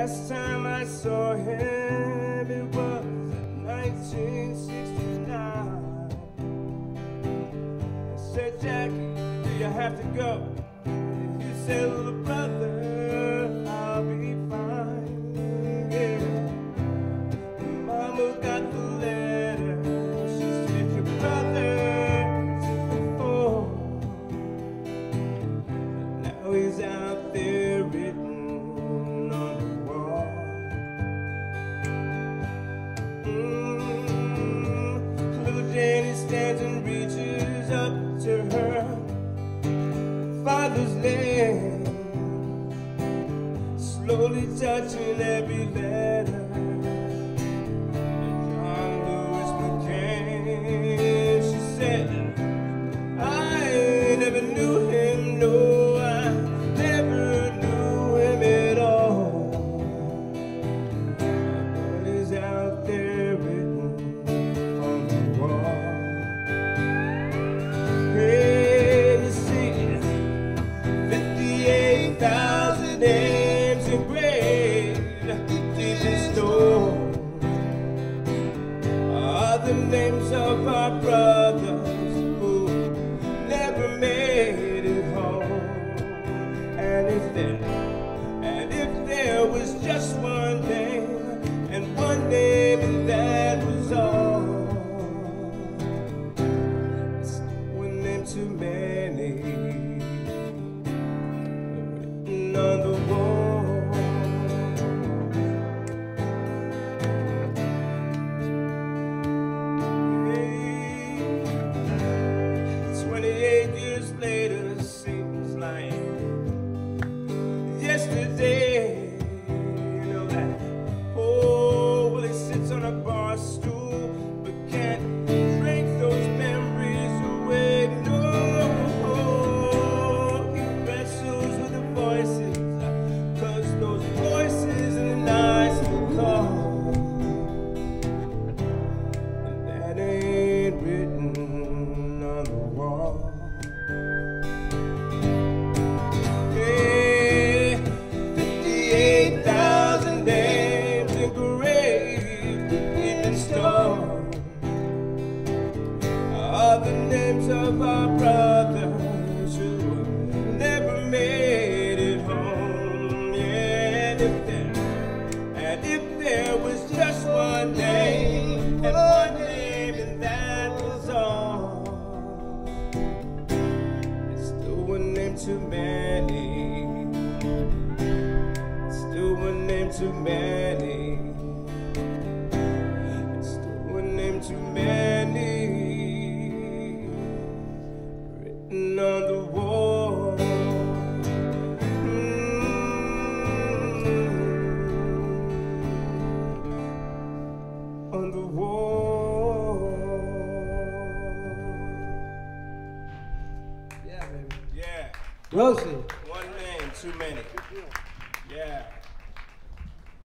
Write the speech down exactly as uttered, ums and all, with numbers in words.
last time I saw him, it was in nineteen sixty-nine. I said, Jackie, do you have to go? He said, little brother, I'll be fine. Yeah. Mama got the letter. She said, your brother's before. Now he's out there written on the wall. Mm, little Jenny stands and reaches up to her father's leg, slowly touching every letter. John Lewis McCain, she said, I never knew him, no, I never knew him at all. But he's out there written on the wall. Hey, you see, fifty-eight thousand names engraved deep in stone are the names of our brothers who never made it home. And if there, and if there was just one name, and one name, and that was all, it's one name too many written on the wall. twenty-eight years later seems like yesterday. You know that, oh, well, he sits on a bar stool but can't drink those memories away. No, he wrestles with the voices, cause those voices in the night will call, and that ain't written on the wall. Hey, fifty-eight thousand names engraved deep in stone are the names of our brothers who never made it home. Yeah, and if there, and if there was just one name, and one name, and that was all, it's still one name too many. It's still one name too many. It's still one name too many written on the wall. Mm, on the wall. Yeah, baby. Yeah. Rosie. One name too many. Yeah.